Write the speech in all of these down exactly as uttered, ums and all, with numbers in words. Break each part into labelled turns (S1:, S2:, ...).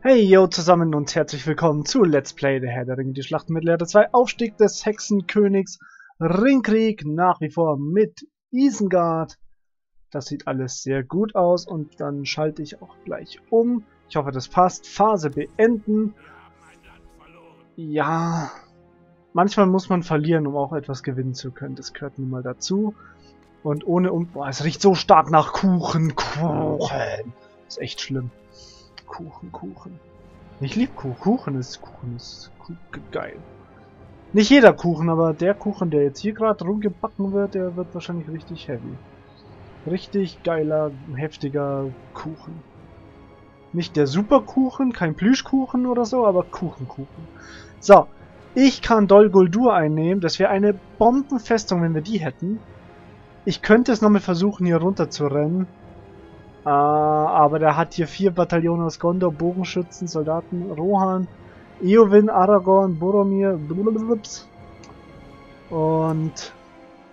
S1: Hey yo zusammen und herzlich willkommen zu Let's Play der Herr der Ringe, die Schlacht mit Mittelerde zwei, Aufstieg des Hexenkönigs, Ringkrieg, nach wie vor mit Isengard. Das sieht alles sehr gut aus und dann schalte ich auch gleich um. Ich hoffe, das passt. Phase beenden. Ja, manchmal muss man verlieren, um auch etwas gewinnen zu können. Das gehört nun mal dazu. Und ohne um... Boah, es riecht so stark nach Kuchen. Kuchen. Ist echt schlimm. Kuchen, Kuchen. Ich liebe Kuchen. Kuchen ist Kuchen ist Kuchen, geil. Nicht jeder Kuchen, aber der Kuchen, der jetzt hier gerade rumgebacken wird, der wird wahrscheinlich richtig heavy. Richtig geiler, heftiger Kuchen. Nicht der Superkuchen, kein Plüschkuchen oder so, aber Kuchenkuchen. So, ich kann Dol Guldur einnehmen. Das wäre eine Bombenfestung, wenn wir die hätten. Ich könnte es nochmal versuchen, hier runter zu rennen. Uh, aber der hat hier vier Bataillone aus Gondor, Bogenschützen, Soldaten, Rohan, Eowyn, Aragorn, Boromir, blubblubs. Und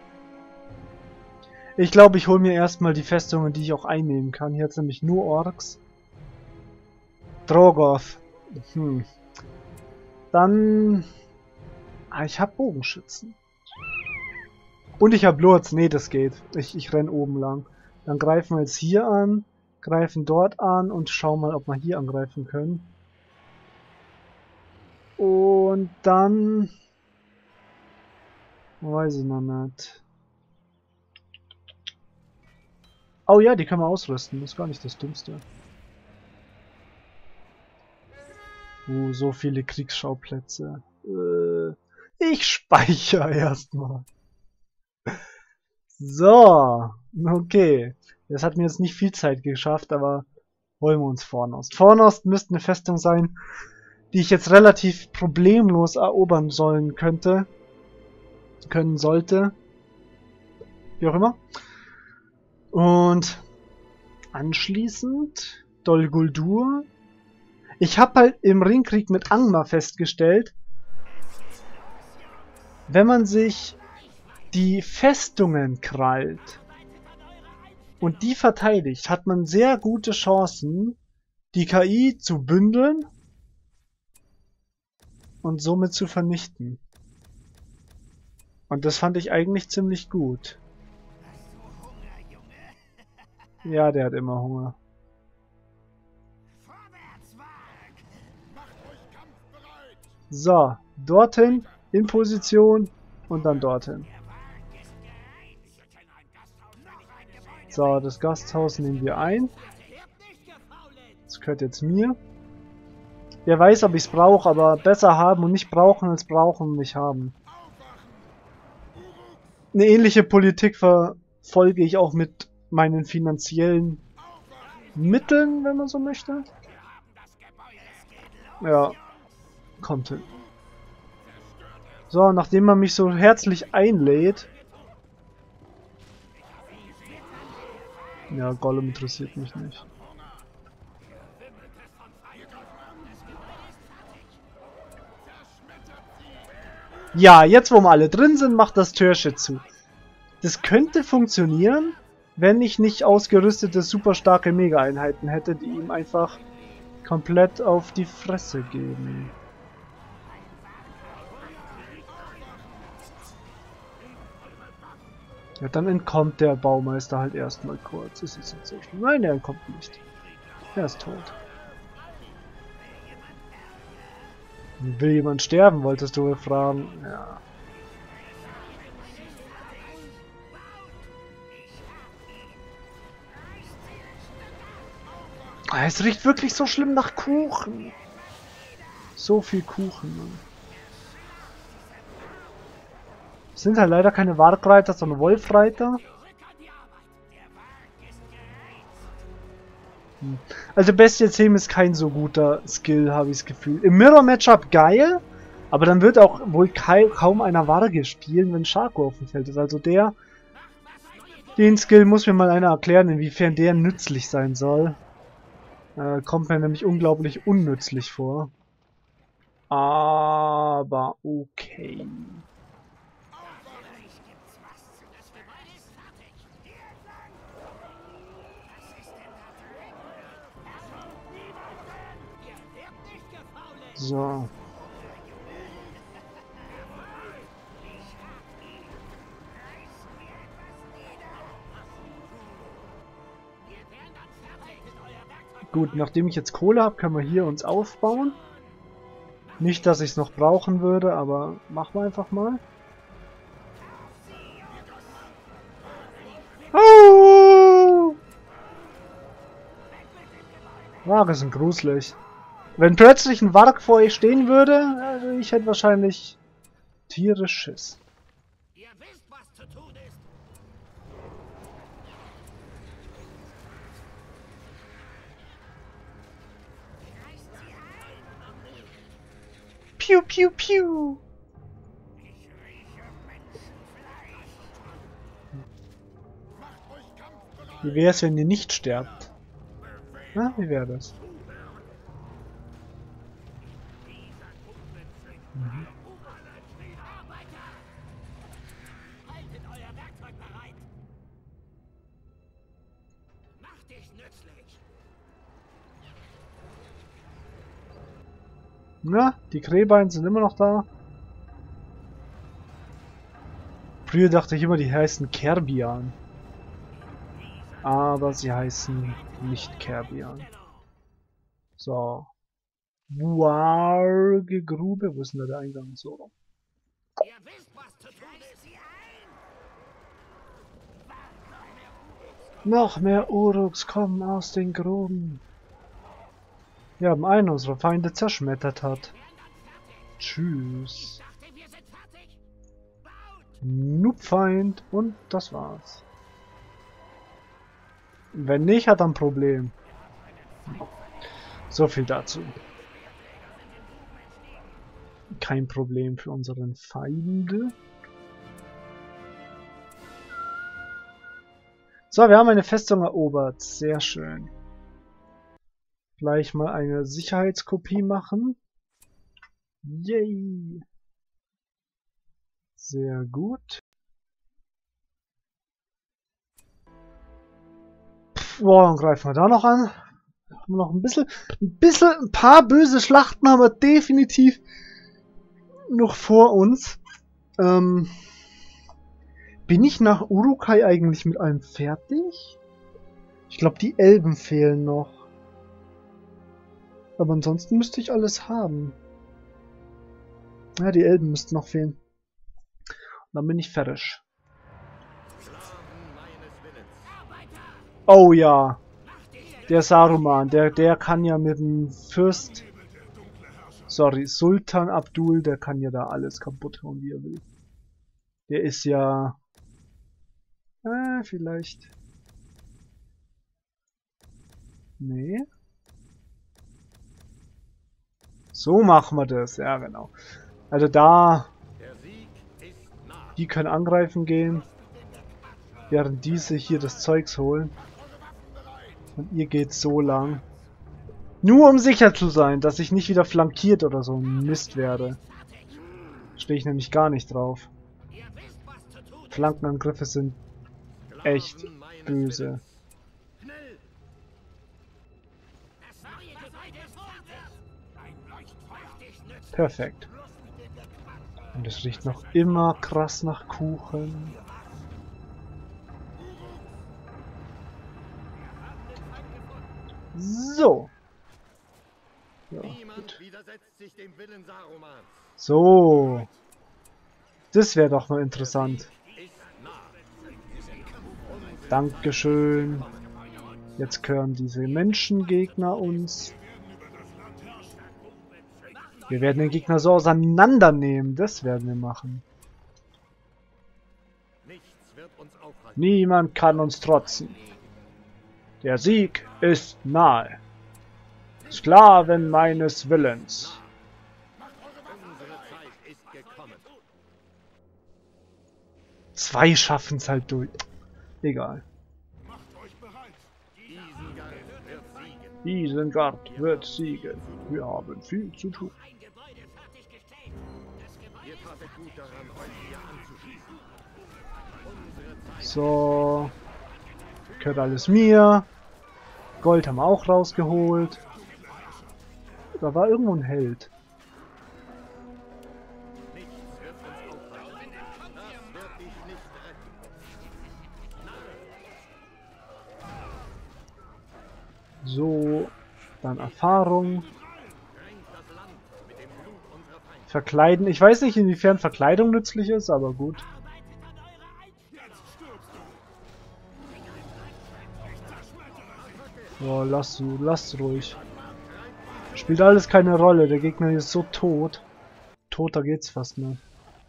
S1: ich glaube, ich hole mir erstmal die Festungen, die ich auch einnehmen kann. Hier hat es nämlich nur Orks. Drogoth. Hm. Dann... Ah, ich habe Bogenschützen. Und ich habe Lurz. Nee, das geht. Ich, ich renne oben lang. Dann greifen wir jetzt hier an, greifen dort an und schauen mal, ob wir hier angreifen können. Und dann... Weiß ich noch nicht. Oh ja, die können wir ausrüsten. Das ist gar nicht das Dümmste. Uh, so viele Kriegsschauplätze. Äh, ich speichere erstmal. So, okay. Das hat mir jetzt nicht viel Zeit geschafft, aber holen wir uns Fornost. Fornost müsste eine Festung sein, die ich jetzt relativ problemlos erobern sollen könnte. Können sollte. Wie auch immer. Und anschließend Dol Guldur. Ich habe halt im Ringkrieg mit Angmar festgestellt, wenn man sich die Festungen krallt und die verteidigt, hat man sehr gute Chancen, die K I zu bündeln und somit zu vernichten. Und das fand ich eigentlich ziemlich gut. Ja, der hat immer Hunger. So, dorthin, in Position und dann dorthin. So, das Gasthaus nehmen wir ein. Das gehört jetzt mir. Wer weiß, ob ich es brauche, aber besser haben und nicht brauchen als brauchen und nicht haben. Eine ähnliche Politik verfolge ich auch mit meinen finanziellen Mitteln, wenn man so möchte. Ja, kommt hin. So, nachdem man mich so herzlich einlädt. Ja, Gollum interessiert mich nicht. Ja, jetzt wo wir alle drin sind, macht das Türchen zu. Das könnte funktionieren, wenn ich nicht ausgerüstete, super starke Mega-Einheiten hätte, die ihm einfach komplett auf die Fresse geben. Ja, dann entkommt der Baumeister halt erstmal kurz. Ist es jetzt so schlimm? Nein, er entkommt nicht. Er ist tot. Will jemand sterben, wolltest du fragen? Ja. Es riecht wirklich so schlimm nach Kuchen. So viel Kuchen, Mann. Es sind halt leider keine Wargreiter, sondern Wolfreiter. Hm. Also Bestiezem ist kein so guter Skill, habe ich das Gefühl. Im Mirror-Matchup geil, aber dann wird auch wohl kaum einer Warge spielen, wenn Schako auf dem Feld ist. Also der, den Skill muss mir mal einer erklären, inwiefern der nützlich sein soll. Äh, kommt mir nämlich unglaublich unnützlich vor. Aber okay. So. Gut, nachdem ich jetzt Kohle habe, können wir hier uns aufbauen. Nicht, dass ich es noch brauchen würde, aber machen wir einfach mal. Oh! Ware sind gruselig. Wenn plötzlich ein Warg vor euch stehen würde, also ich hätte wahrscheinlich tierisch Schiss.
S2: Ihr wisst, was zu tun ist.
S1: Piu, piu, piu.
S2: Ich rieche Menschenfleisch. Macht euch kampfbereit.
S1: Wie wäre es, wenn ihr nicht sterbt? Na, wie wäre das? Mhm.
S2: Arbeiter! Haltet euer Werkzeug bereit. Macht dich nützlich.
S1: Na, die Krähbein sind immer noch da. Früher dachte ich immer, die heißen Kerbian. Aber sie heißen nicht Kerbian. So. Warge Grube. Wo ist denn da der Eingang? So.
S2: Ihr wisst, was zu tun ist. Sie ein.
S1: Noch mehr Uruks kommen aus den Gruben. Wir haben einen unserer Feinde zerschmettert hat. Tschüss.
S2: Dachte, wir sind fertig. Baut!
S1: Noobfeind. Und das war's. Wenn nicht, hat er ein Problem. So viel dazu. Kein Problem für unseren Feinde. So, wir haben eine Festung erobert. Sehr schön. Gleich mal eine Sicherheitskopie machen. Yay! Sehr gut. Boah, dann greifen wir da noch an. Haben wir noch ein bisschen, ein bisschen, ein paar böse Schlachten haben wir definitiv noch vor uns. Ähm, bin ich nach Uruk-hai eigentlich mit allem fertig? Ich glaube, die Elben fehlen noch. Aber ansonsten müsste ich alles haben. Ja, die Elben müssten noch fehlen. Und dann bin ich fertig. Oh ja. Der Saruman, der, der kann ja mit dem Fürst... Sorry, Sultan Abdul, der kann ja da alles kaputt hauen, wie er will. Der ist ja... Äh, vielleicht... Nee. So machen wir das, ja genau. Also da... Die können angreifen gehen. Während diese hier das Zeugs holen. Und ihr geht so lang. Nur um sicher zu sein, dass ich nicht wieder flankiert oder so ein Mist werde. Stehe ich nämlich gar nicht drauf. Flankenangriffe sind echt böse. Perfekt. Und es riecht noch immer krass nach Kuchen. So. Ja, gut. So. Das wäre doch mal interessant. Dankeschön. Jetzt gehören diese Menschengegner uns. Wir werden den Gegner so auseinandernehmen. Das werden wir machen. Niemand kann uns trotzen. Der Sieg ist nahe. Sklaven meines Willens. Zwei schaffen es halt durch. Egal. Isengard wird siegen. Wir haben viel zu tun. So. Gehört alles mir. Gold haben wir auch rausgeholt. Da war irgendwo ein Held. So, dann Erfahrung. Verkleiden. Ich weiß nicht, inwiefern Verkleidung nützlich ist, aber gut. Boah, lass, lass ruhig. Spielt alles keine Rolle. Der Gegner ist so tot. Toter geht's fast nicht.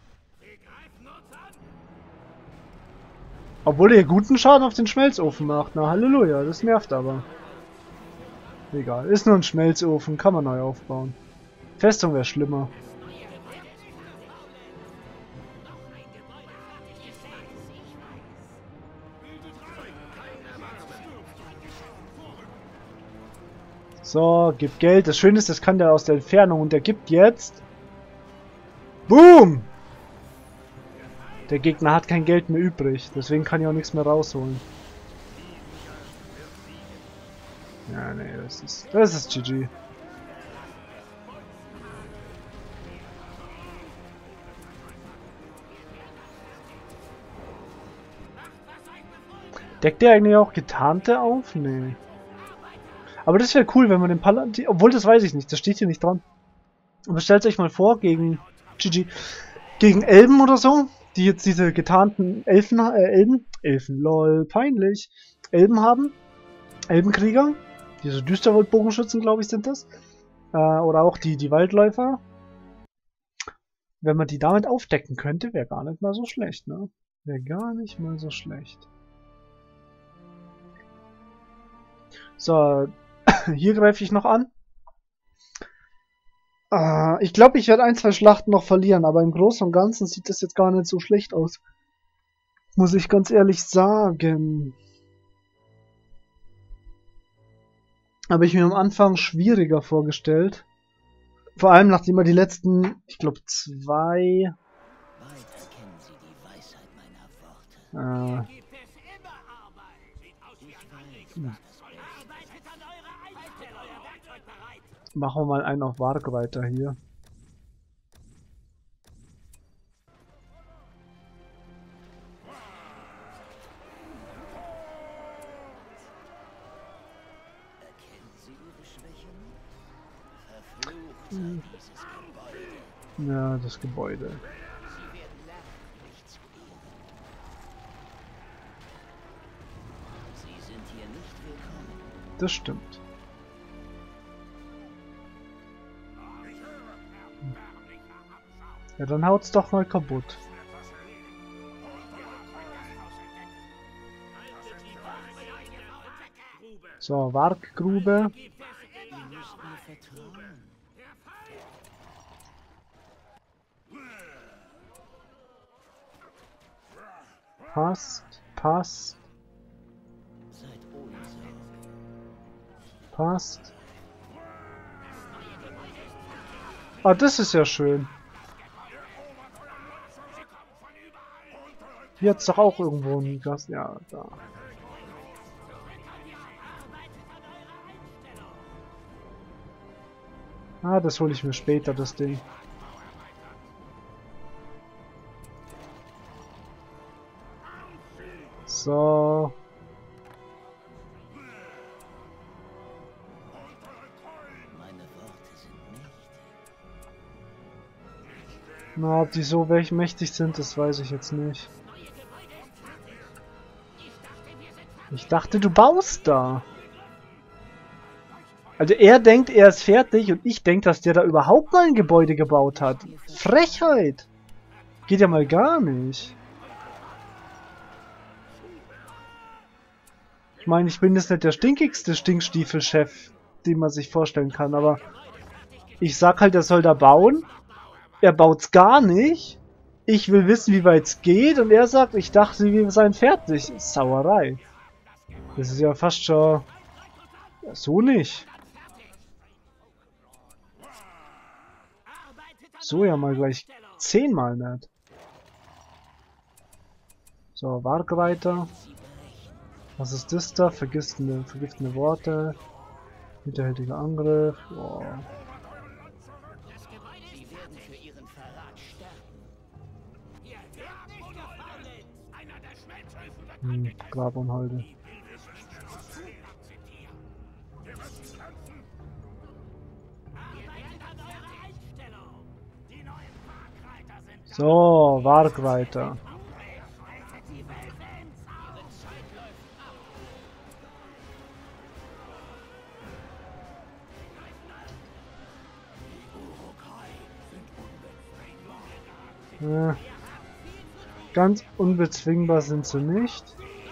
S1: Obwohl er guten Schaden auf den Schmelzofen macht. Na, Halleluja, das nervt aber. Egal, ist nur ein Schmelzofen, kann man neu aufbauen. Festung wäre schlimmer. So, gibt Geld. Das Schöne ist, das kann der aus der Entfernung und der gibt jetzt... Boom! Der Gegner hat kein Geld mehr übrig, deswegen kann ich auch nichts mehr rausholen. Ja, nee, das ist... Das ist G G. Deckt der eigentlich auch Getarnte auf? Nee. Aber das wäre cool, wenn man den Paladin... Obwohl, das weiß ich nicht, das steht hier nicht dran. Aber stellt euch mal vor, gegen... G G. Gegen Elben oder so, die jetzt diese getarnten Elfen... Äh, Elben? Elfen, lol, peinlich. Elben haben. Elbenkrieger. Diese Düsterwald-Bogenschützen, glaube ich, sind das. Äh, oder auch die, die Waldläufer. Wenn man die damit aufdecken könnte, wäre gar nicht mal so schlecht, ne? Wäre gar nicht mal so schlecht. So, hier greife ich noch an. Äh, ich glaube, ich werde ein, zwei Schlachten noch verlieren, aber im Großen und Ganzen sieht das jetzt gar nicht so schlecht aus. Muss ich ganz ehrlich sagen. Habe ich mir am Anfang schwieriger vorgestellt. Vor allem, nachdem wir die letzten, ich glaube, zwei... Äh, machen wir mal einen auf Wargreiter hier. Hm. Ja, das Gebäude. Das stimmt. Ja, dann haut's doch mal kaputt. So, Warggrube. Passt, passt. Passt. Ah, das ist ja schön. Hier hat's doch auch irgendwo ein Gas. Ja, da. Ah, das hole ich mir später, das Ding. So. Na, ob die so welch mächtig sind, das weiß ich jetzt nicht. Ich dachte, du baust da. Also er denkt, er ist fertig und ich denke, dass der da überhaupt mal ein Gebäude gebaut hat. Frechheit! Geht ja mal gar nicht. Ich meine, ich bin jetzt nicht der stinkigste Stinkstiefel-Chef, den man sich vorstellen kann, aber ich sag halt, er soll da bauen. Er baut's gar nicht. Ich will wissen, wie weit es geht und er sagt, ich dachte, wir seien fertig. Sauerei. Das ist ja fast schon... Ja, so nicht. So ja mal gleich zehnmal nicht. So, Wargreiter. Was ist das da? Vergiftende, vergiftende Worte. Hinterhältiger Angriff. Oh. Hm, Grabunholde. So, Wargreiter. Ja. Ganz unbezwingbar sind sie nicht.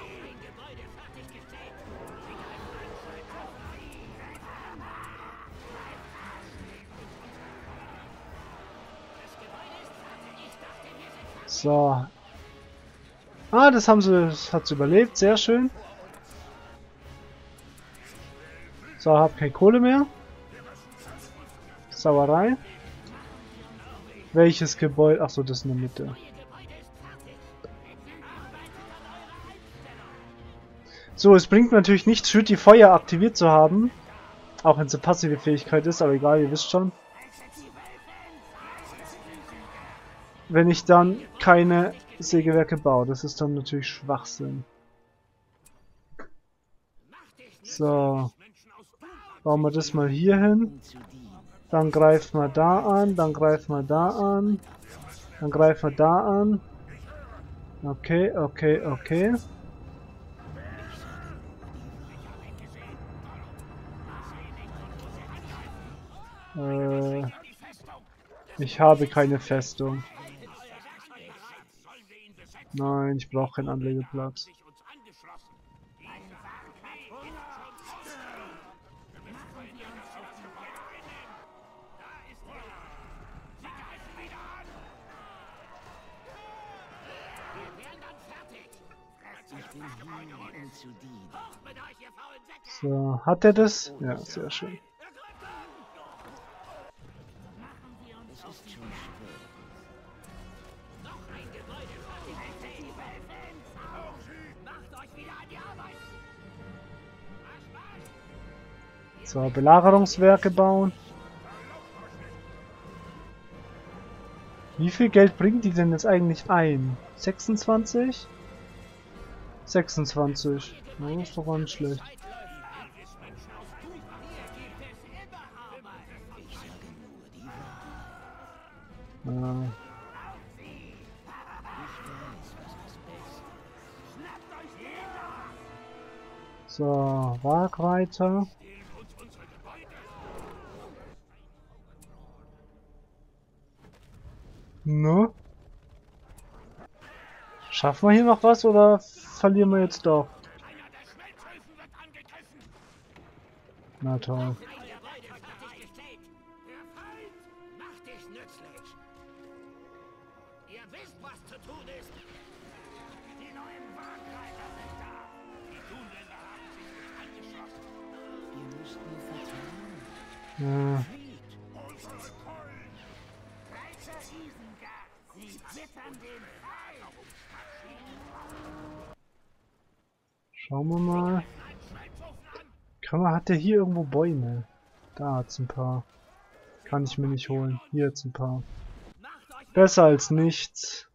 S1: So. Ah, das haben sie, das hat sie überlebt, sehr schön. So, hab keine Kohle mehr. Sauerei. Welches Gebäude? Achso, das in der Mitte. So, es bringt natürlich nichts, Shooty Feuer aktiviert zu haben. Auch wenn es eine passive Fähigkeit ist, aber egal, ihr wisst schon. Wenn ich dann keine Sägewerke baue. Das ist dann natürlich Schwachsinn. So. Bauen wir das mal hier hin. Dann greifen wir da an, dann greifen wir da an. Dann greifen wir da an. Okay, okay, okay. Äh, ich habe keine Festung. Nein, ich brauche keinen Anlegeplatz. So, hat er das? Ja, sehr schön. So, Belagerungswerke bauen. Wie viel Geld bringen die denn jetzt eigentlich ein? sechsundzwanzig? sechsundzwanzig. Das ist doch gar nicht schlecht. Ja. So, Wagreiter. Ne? Schaffen wir hier noch was oder verlieren wir jetzt doch? Na toll. Ja. Schauen wir mal. Kann man, hat der hier irgendwo Bäume? Da hat's ein paar. Kann ich mir nicht holen. Hier hat's ein paar. Besser als nichts.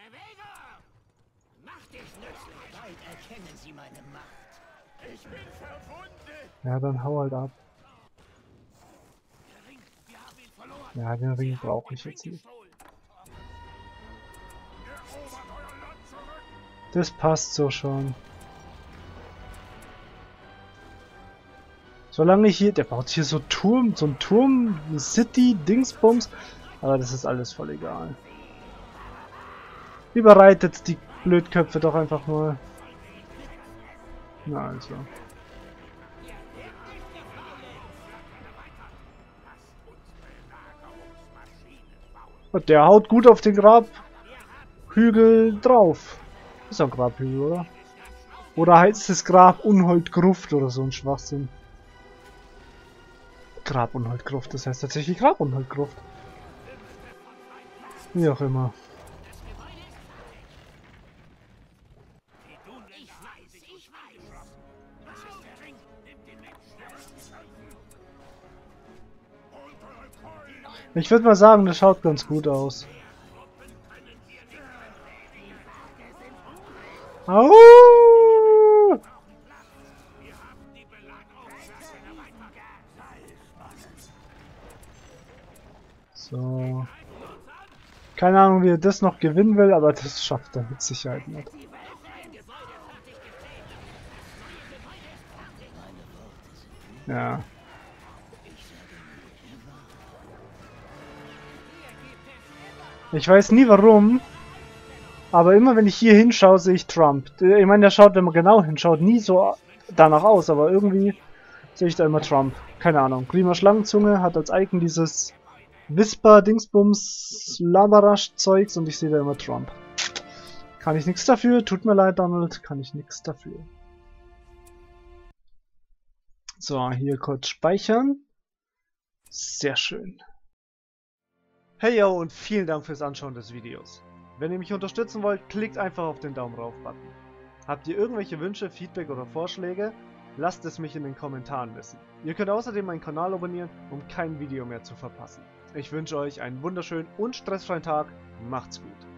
S1: Ja, dann hau halt ab. Ja, den Ring brauche ich jetzt nicht. Das passt so schon. Solange ich hier, der baut hier so Turm, so ein Turm, ein City, Dingsbums, aber das ist alles voll egal. Überreitet die Blödköpfe doch einfach mal. Na also. Und der haut gut auf den Grabhügel drauf. Ist doch ein Grabhügel, oder? Oder heißt es Grab Unhold Gruft oder so ein Schwachsinn? Grab Unhold Gruft, das heißt tatsächlich Grab Unhold Gruft. Wie auch immer. Ich würde mal sagen, das schaut ganz gut aus. Au! So. Keine Ahnung, wie er das noch gewinnen will, aber das schafft er mit Sicherheit nicht. Ja. Ich weiß nie warum, aber immer wenn ich hier hinschaue, sehe ich Trump. Ich meine, der schaut, wenn man genau hinschaut, nie so danach aus, aber irgendwie sehe ich da immer Trump. Keine Ahnung. Grima Schlangenzunge hat als Icon dieses Whisper, Dingsbums, Labarasch-Zeugs und ich sehe da immer Trump. Kann ich nichts dafür, tut mir leid, Donald, kann ich nichts dafür. So, hier kurz speichern. Sehr schön. Hey yo und vielen Dank fürs Anschauen des Videos. Wenn ihr mich unterstützen wollt, klickt einfach auf den Daumen rauf Button. Habt ihr irgendwelche Wünsche, Feedback oder Vorschläge? Lasst es mich in den Kommentaren wissen. Ihr könnt außerdem meinen Kanal abonnieren, um kein Video mehr zu verpassen. Ich wünsche euch einen wunderschönen und stressfreien Tag. Macht's gut.